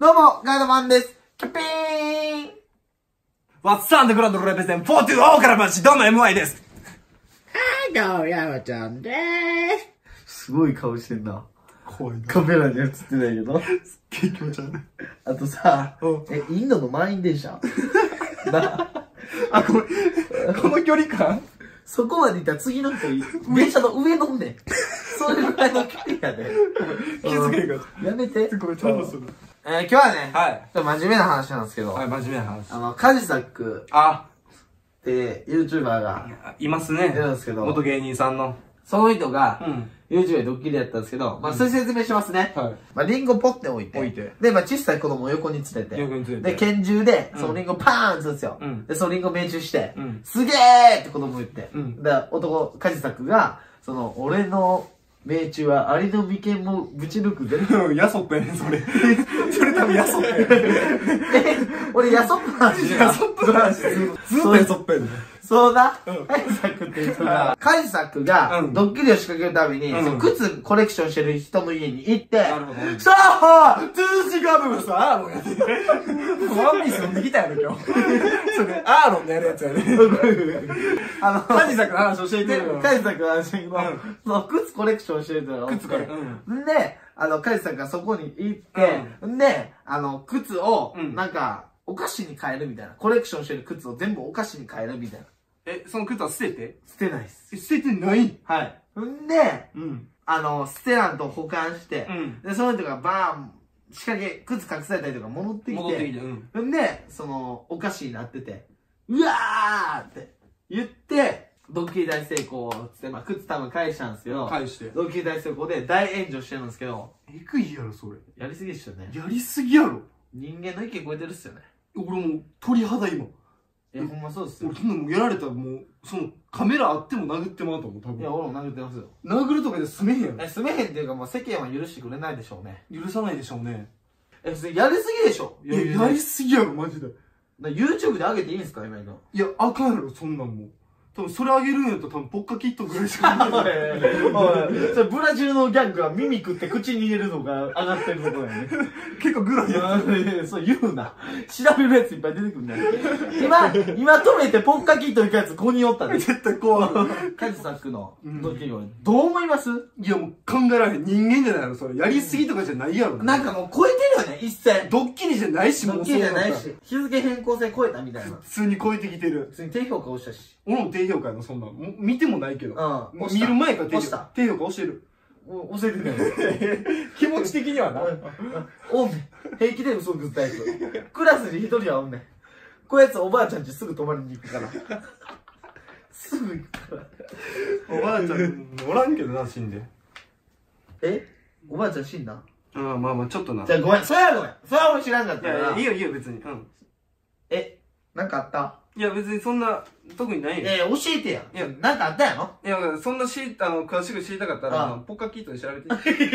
どうも、ガイドマンです。キャピーンワッツアンドグランドレペゼン42大から町、どうも MY です。 どうも、山ちゃんでーす。すごい顔してんな。 怖いな。 カメラに映ってないけど。 すっげえ気持ち悪い。 あとさ、インドの満員電車なあ、この距離感そこまで行ったら次の人、電車の上乗んねん。それぐらいの距離やで。 気づけへんかった。 やめて。 これちゃんとする。 今日はね、 はい。 ちょっと真面目な話なんですけど、 はい、真面目な話。 カジサックあ、 って YouTuber がいますね。 いるんですけど、 元芸人さんの。 その人が、 ん。 YouTube でドッキリやったんですけど、まあ、それ説明しますね。 はい。 リンゴポッて置いて。 置いて。 で、小さい子供を横に連れて。 横に連れて。 で、拳銃で、そのリンゴパーン撃つんですよ。で、そのリンゴ命中して、すげーって子供言って。で、カジサックが、俺の命中はアリの眉間もぶち抜くぜ。 ヤソップやねん、それ。それ多分ヤソップやねん。 俺ヤソップの話じゃん。 ヤソップの話。ずっとヤソップやねん。 そうだ。カジサックっていう人が、カジサックが、ドッキリを仕掛けるために、靴コレクションしてる人の家に行って、さあトゥーシガムさ、もうやって。 ワンピース読んできたやろ、今日。それ、アーロンのやるやつやね。カジサックの話教えてよ。 カジサックの話だけど、その靴コレクションしてる人がおって。 靴コレ。 んで、カジサックがそこに行って、んで、靴を、なんか、お菓子に変えるみたいな。コレクションしてる靴を全部お菓子に変えるみたいな。 その靴は捨てて？ 捨てないっす。 捨ててない？ はい。んで、捨てらんと保管して、で、その人がバーン、仕掛け、靴隠されたりとか戻ってきて、んで、お菓子になってて、うわーって言って、ドッキリ大成功つって、靴多分返したんですけど、 返して。 ドッキリ大成功で大炎上してるんですけど、 えぐいやろ、それ。 やりすぎっすよね。 やりすぎやろ。 人間の意見超えてるっすよね。 俺もう鳥肌今。 いや、ほんまそうっすよ。 俺そんなもうやられたらもう、カメラあっても殴ってもらうと思う、多分。 いや、俺も殴ってますよ。 殴るとかで済めへんやろ。 済めへんっていうかもう世間は許してくれないでしょうね。 許さないでしょうね。 それやりすぎでしょ。 いや、やりすぎやろ、マジで。 YouTube で上げていいんですか、今の。 いや、あかんやろ、そんなんもう。多分それあげるんやったら多分ポッカキットぐらいしかない。 それブラジルのギャングが耳食って口に入れるのが上がってるところやね。 結構グラやつ。そう言うな。調べるやついっぱい出てくるんだよ。今止めてポッカキット行くやつここにおったね。 絶対怖い。 カジサックのドッキリをどう思います？ いやもう考えられへん。人間じゃないのそれ。やりすぎとかじゃないやろ。 なんかもう超えてるよね、一線。 ドッキリじゃないし、 ドッキリじゃないし。日付変更線超えたみたいな。 普通に超えてきてる。 普通に低評価押したし。 俺も低評価やの、そんなん。見てもないけど。見る前から低評価押してる。 押せるね。 気持ち的にはな。 おんねん。平気で嘘つくタイプ。クラスに一人はおんねん。こういうやつおばあちゃんちすぐ泊まりに行くから。すぐ行くから。 おばあちゃん、おらんけどな、死んで。 おばあちゃん死んだ？ まあちょっとな。 じゃあごめん。それはごめん。それは俺知らんかったから。 いや、いいよいいよ、別に。 なんかあった？ いや、別にそんな、特にないよ。 教えてや。いや、なんかあったやろ？ いや、そんな詳しく知りたかったら、ポッカキットで調べて。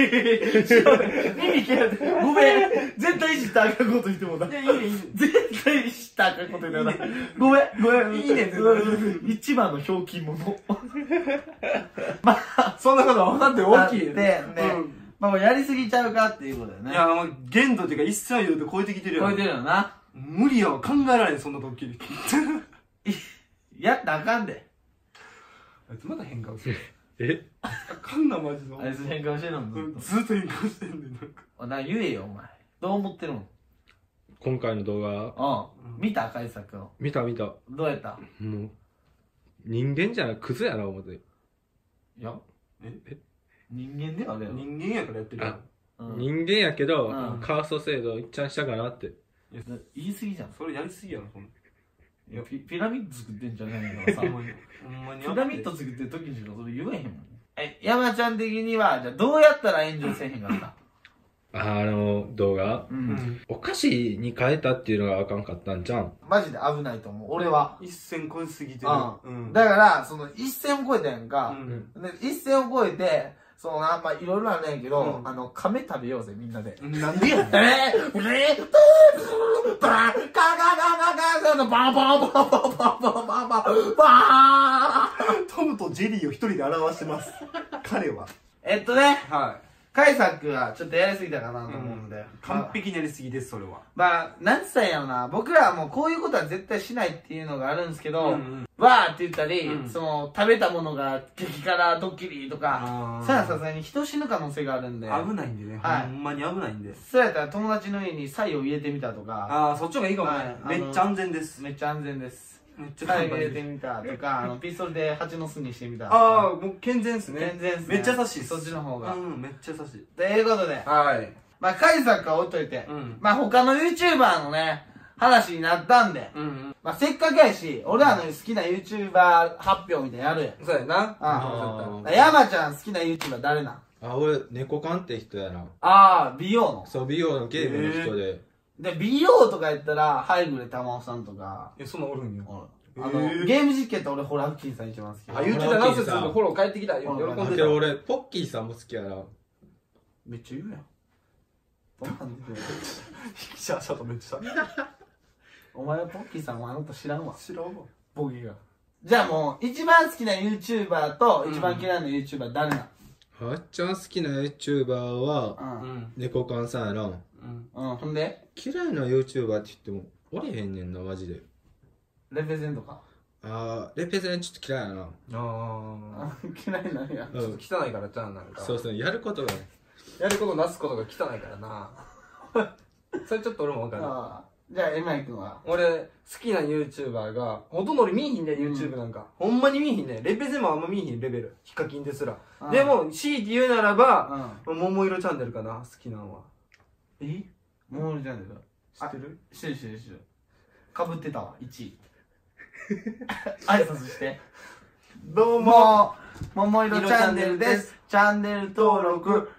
耳切られて。ごめん。絶対知ったらあかんこと言ってもだ。 いや、いいね、いいね。 絶対知ったらあかんこと言ってもだ。ごめん。いいね。一番のひょうきん者。まあ、 そんなこと分かって大きい。 で、まあ、やりすぎちゃうかっていうことだよね。 いや、もう、限度っていうか、一切言うと超えてきてるよ。 超えてるよな。 無理やわ。考えられん、そんなドッキリ。 やったらあかんで。 あいつまだ変顔する。あかんな、マジで。 あいつ変顔してるのずっと変顔してんねん、 なんか言えよ、お前。どう思ってるの？ 今回の動画見た？カイサックの。 見た。 どうやった？ もう、人間じゃない、クズやな、思って。 いや、人間ではあれよ。 人間やからやってるやん。人間やけど、カースト制度いっちゃんしたかなって。 言い過ぎじゃん。 それやりすぎやろ、そんな。 いや、ピラミッド作ってんじゃないのさ。ピラミッド作ってる時にしかそれ言えへんもん。山ちゃん的には、じゃあどうやったら炎上せえへんかった？ 動画お菓子に変えたっていうのがあかんかったんじゃん。 マジで危ないと思う。俺は。 一線超えすぎてる。 だから、一線を超えたやんか。一線を超えて、まあ、いろいろあるんやけど、亀食べようぜ、みんなで。 なんでやねん。トムとジェリーを一人で表してます。彼は。 はい。 カイサックはちょっとやりすぎたかなと思うんで。 完璧にやりすぎです、それは。 まあ、なんつったんやろな。僕らはもうこういうことは絶対しないっていうのがあるんですけど、わーって言ったり、その、食べたものが激辛ドッキリとか、それはさすがに人死ぬ可能性があるんで。 危ないんでね。ほんまに危ないんで。 そうやったら友達の家に菜を入れてみたとか。 ああ、そっちの方がいいかもね。めっちゃ安全です。 めっちゃ安全です。めっちゃ入れてみたとか、ピストルで蜂の巣にしてみた。 ああ、もう健全ですね。 健全ですね。 めっちゃ優しい。 そっちの方が。 めっちゃ優しい。 ということで。 はい。 まあ、カイサックは置いといて。まあ、他の YouTuber のね、話になったんで。まあ、せっかくやし、俺らの好きな YouTuber 発表みたいなやるやん。 そうやな。 山ちゃん好きな YouTuber 誰なん？ 俺、猫缶って人やな。 ああ、美容の。 そう、美容のゲームの人で。 で、美容とか言ったら、ハイグレ玉緒さんとか。 そんなおるんや。 ゲーム実況って俺、ホラーフキンさん一番好き。 あ、言うてたな、フォロー帰ってきた。喜んでた。 俺、ポッキーさんも好きやな。 めっちゃ言うやん。どんなんでシャーシャーとめっちゃ。 お前はポッキーさんはあなた知らんわ。 知らんわ。 ボギーが。じゃあもう、一番好きな YouTuber と一番嫌いな YouTuber 誰なん？ 一番好きな YouTuber は、猫缶さんやな。 ほんで嫌いな YouTuber って言っても、おれへんねんな、マジで。 レペゼンとか。 レペゼンちょっと嫌いやな。 嫌いなんや。 ちょっと汚いからじゃあなんか。 そうそう、やることがね。 やることなすことが汚いからな。それちょっと俺もわかる。 じゃあ、エマイ君は俺、好きな YouTuber が、ほとんど俺見えひんね、YouTube なんか。ほんまに見えひんね。レペゼンもあんま見えひんレベル。ヒカキンですら。でも、強いて言うならば、桃色チャンネルかな、好きなのは。 桃色チャンネル知ってる？ 知ってる知ってる知ってる。かぶってたわ、1位。挨拶して。どうも、桃色チャンネルです。チャンネル登録、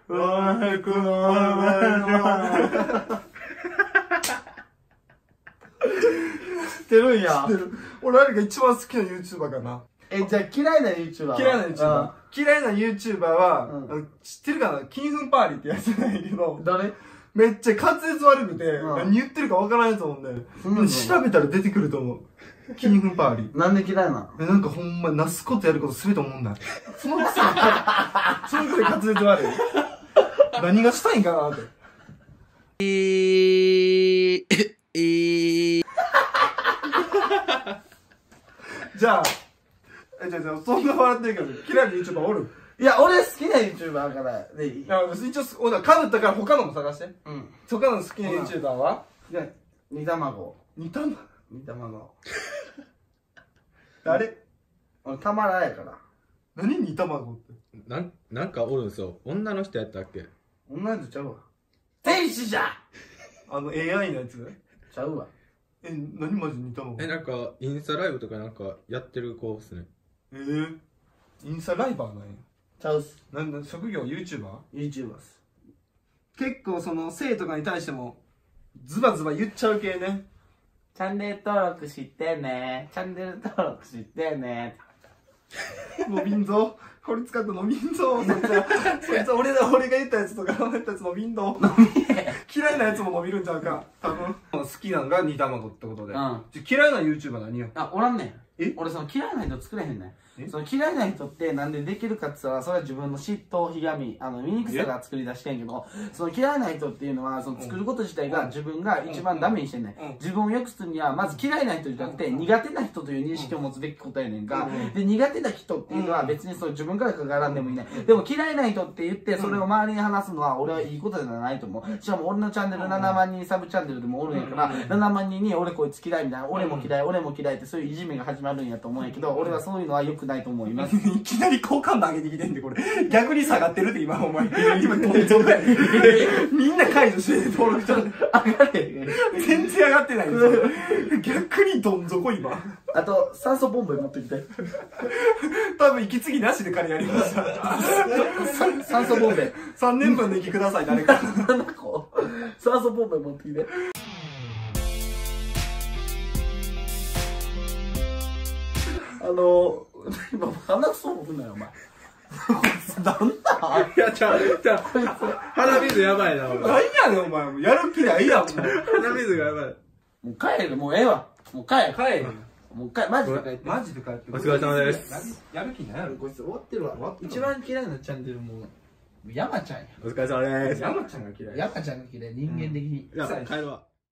知ってるんや。 知ってる。俺、あれが一番好きな YouTuber かな。 じゃあ嫌いな YouTuber？ 嫌いな YouTuber。嫌いな YouTuber は、知ってるかな？キンフンパーリーってやつじゃないけど。 誰？ めっちゃ滑舌悪くて、何言ってるかわからないと思うんだよ。調べたら出てくると思う。キンフンパーリー。 なんで嫌いなの？ なんかほんま、なすことやることすべて思うんだ。そのくせ滑舌悪い。何がしたいんかなって。じゃあ、そんな笑ってるけど、嫌いな YouTuber おる？ いや、俺好きな YouTuber からでいい？ 一応、かぶったから他のも探して。他の好きな YouTuber は？ じゃあ、煮卵。 煮卵？誰？ 俺、たまらやから。 何煮卵って。 なんかおるんすよ。女の人やったっけ？ 女の人ちゃうわ。天使じゃ ！AI のやつ？ ちゃうわ。 何マジ煮卵？ なんか、インスタライブとかなんかやってる子っすね。 インスタライバーなんや。 ちゃうっす。 職業 YouTuber？YouTuber っす。結構その生とかに対してもズバズバ言っちゃう系ね。 チャンネル登録してね。チャンネル登録してね。 伸びんぞ。これ使って伸びんぞ。そいつ俺が言ったやつとか言ったやつ伸びんぞ。嫌いなやつも伸びるんちゃうか。多分。好きなんが煮卵ってことで。嫌いな YouTuber 何よ？ おらんねん。俺その嫌いな人作れへんねん。その嫌いな人ってなんでできるかって言ったら、それは自分の嫉妬、ひがみ、醜さが作り出してんけど、その嫌いな人っていうのは、その作ること自体が自分が一番ダメにしてんねん。自分を良くするには、まず嫌いな人じゃなくて、苦手な人という認識を持つべきことやねんか。で、苦手な人っていうのは別にそう自分から関わらんでもいいねん。でも嫌いな人って言って、それを周りに話すのは、俺はいいことじゃないと思う。しかも俺のチャンネル7万人サブチャンネルでもおるんやから、7万人に俺こいつ嫌いみたいな、俺も嫌いってそういういじめが始まるんやと思うんやけど、俺はそういうのは良くないと思います。 いきなり好感度上げてきてんで、これ。逆に下がってるって今、お前。今、どん底や。みんな解除して登録したんで。 上がれ。 全然上がってないんですよ。逆にどん底今。 あと、酸素ボンベ持ってきて。 多分息継ぎなしで彼やりました。 酸素ボンベ。 3年分の息ください、誰か。 酸素ボンベ持ってきて。今、鼻くそもくんなよ、お前。なんだいや、鼻水やばいな、お前。 何やねん、お前。やる気ないやん、もう。 鼻水がやばい。 もう帰る、もうええわ。もう帰る。もうマジで帰って。 マジで帰って。 お疲れ様です。 やる気ないやろ。 こいつ終わってるわ。一番嫌いなチャンネルも山ちゃんや。 お疲れ様です。 山ちゃんが嫌い。 山ちゃんが嫌い、人間的に。 いや、帰るわ。